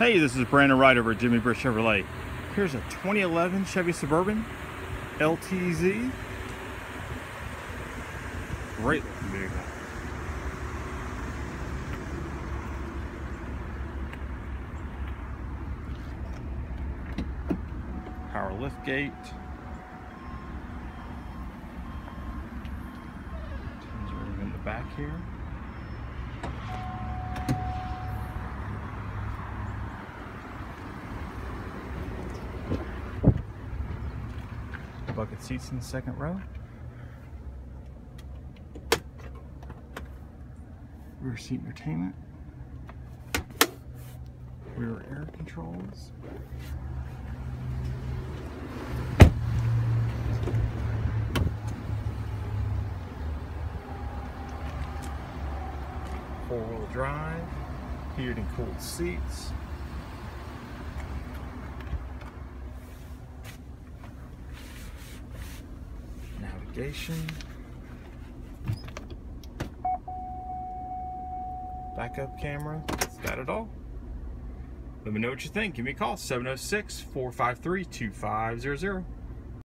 Hey, this is Brandon Wright over at Jimmy Britt Chevrolet. Here's a 2011 Chevy Suburban LTZ. Great looking vehicle. Power lift gate. Turns right in the back here. Bucket seats in the second row. Rear seat entertainment. Rear air controls. Four-wheel drive. Heated and cooled seats. Navigation, backup camera, it's got it all. Let me know what you think. Give me a call, 706-453-2500.